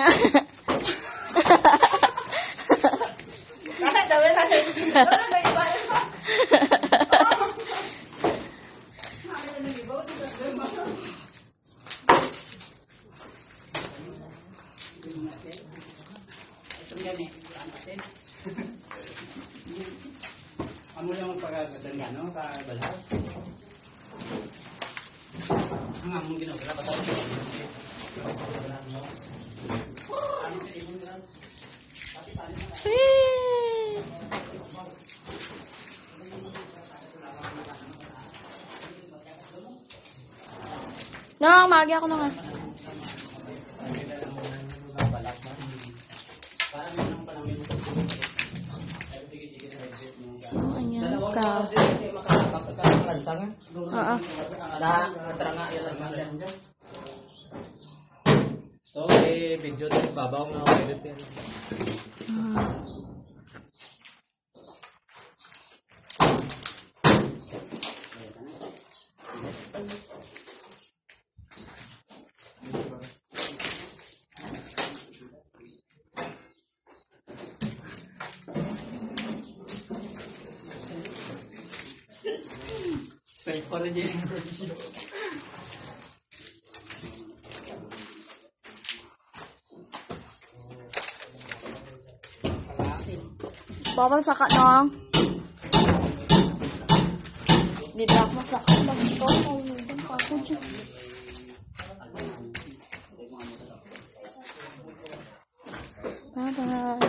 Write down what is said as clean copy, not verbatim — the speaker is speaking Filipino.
Amo yung pagkagandang no? Kabalhaw. Ang among ginagawa pa tayo. No, magi ako na nga. Oh, ayan ka. Oo. So, video ito. Babaw nga ako edit yan. Stay pa rin yan. Bawal saka no. Di dapat masaka lang ito. Ang ako dyan. Bye-bye.